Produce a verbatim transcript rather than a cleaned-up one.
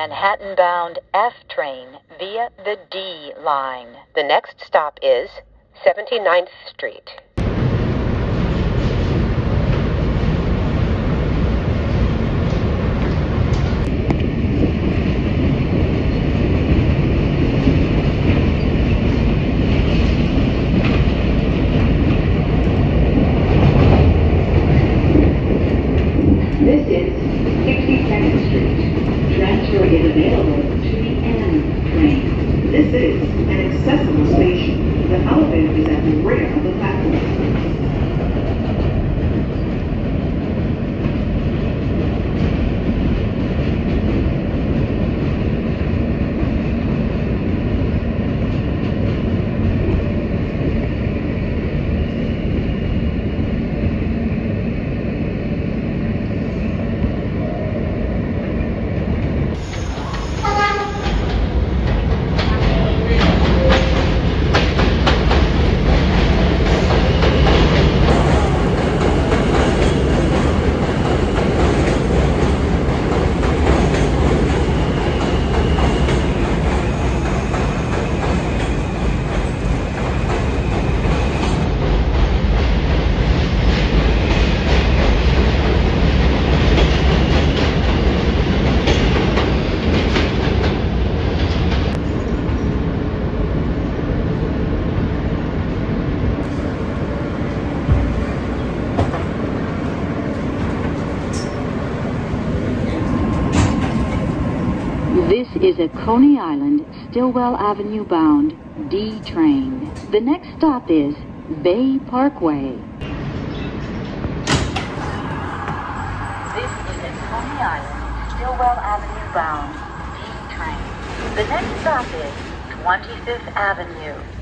Manhattan-bound F train via the D line. The next stop is seventy-ninth Street. This is sixty-second Street. Transfer is available to the N train. This is an accessible station. The elevator is at the rear of the platform. This is a Coney Island, Stillwell Avenue bound D train. The next stop is Bay Parkway. This is a Coney Island, Stillwell Avenue bound D train. The next stop is twenty-fifth Avenue.